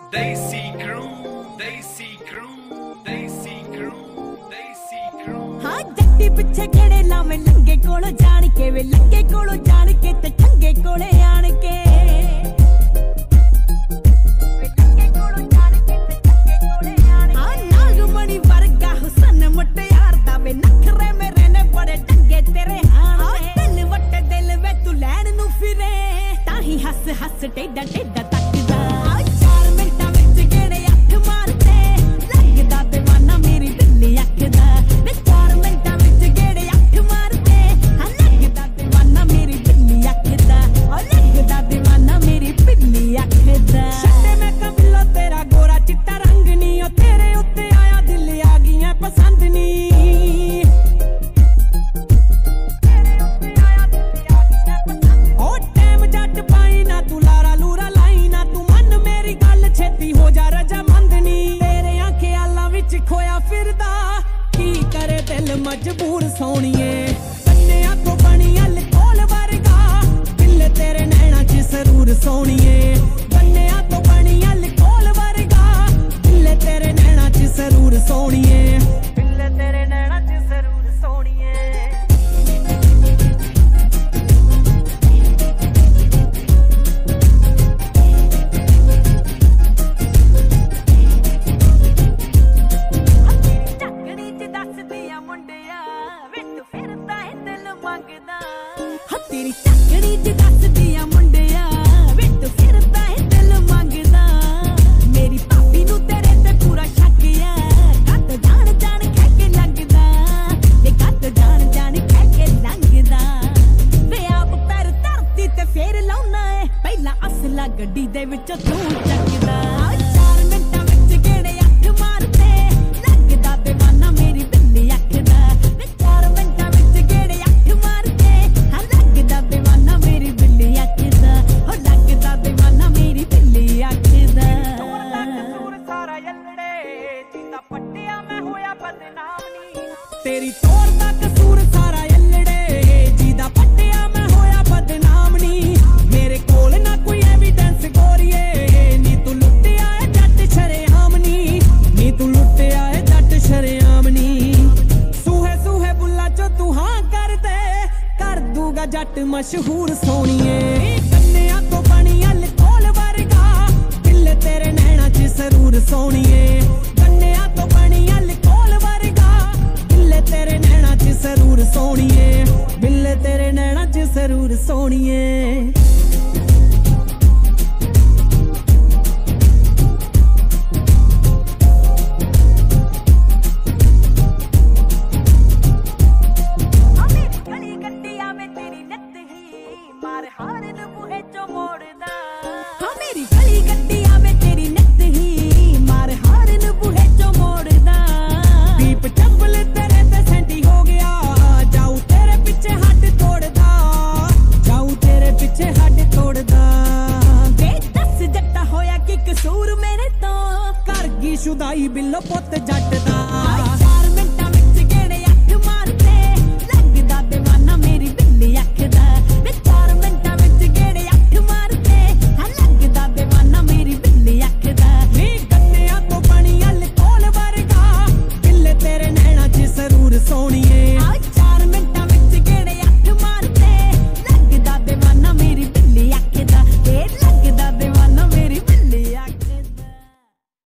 Desi crew, Desi crew, Desi crew, Desi crew। हाँ जट्टी पिछे खड़े लावे लंगे कोलो जान के वे लंगे कोलो जान के ते ठंगे कोले आन के हाँ नागमणि वर्गा हुसन मुटियार दा वे नखरे मेरे ने बड़े टंगे तेरे हाथ दिल वट्टे दिल वे तू लैन नू फिरे ताही हस हस टेढ़ा टेढ़ा तकदा चार मिंटां विच गेड़े अख मारदे लगदा दीवाना मेरी दिल्ली अख दा वे चार मिंटां विच गेड़े अख मारदे हाँ लगदा दीवाना मेरी दिल्ली अख दा ओ लगदा दीवाना मेरी बिल्ली अख दा छड्डे मैं कबिलो तेरा गोरा चिट्टा रंग नी ओ तेरे उत्ते आया दिल आ गईयां पसंद नी ओ टैम जट पाई ना तू लारा लूरा लाई ना तू मन मेरी गल छेती हो जा रजामंद नी तेरे ख्यालां विच खोया फिरदा की करे दिल मजबूर सोनिए कन्या तो बनी अल कोल वर्गा दिल तेरे नैना च सरूर सोनिए कन्या तो बनी अल कोल वर्गा दिल तेरे नैना च सरूर सोनिए दिल तेरे नैना च सरूर सोनिए तेरी चकड़ी च दसदिया मुंडिया विच फिरदा है दिल मंगदा मेरी भाभी नू तेरे ते पूरा शक है कद जान जान कह के लगदा ते कद जान जान कह के लंघदा वे आप पैर धरती ते फेर लाउना है पहला असला गड्डी दे विच तू चकदा चार मिंटां विच गेड़े अख मारदे लगदा दीवाना मेरी दिल्ली अख दा वे चार मिंटां विच गेड़े अख मारदे हाँ लगदा दीवाना मेरी बिल्ली अख दा हो लगदा दीवाना मेरी बिल्ली अख दा तेरी तोड़ दा कसूर सारा यल्लड़े जीदा पट्टिया मैं होया बदनाम नी मेरे कोल ना कोई एविडेंस गोरिए नी तू लुट्टिया है जट शरेआम नी तू लुट्टिया है जट शरेआम नी सूहे सूहे बुल्ला चो तू हाँ कर दे कर दूगा जट मशहूर सोनिए कन्या तो बनी अल कोल वर्गा दिल तेरे नैना च सरूर सोनिए कन्या तो बनी अल कोल वर्गा दिल तेरे नैना च सरूर सोनिए दिल तेरे नैना च सरूर सोनिए शुदाई बिल्लो पुत जट दा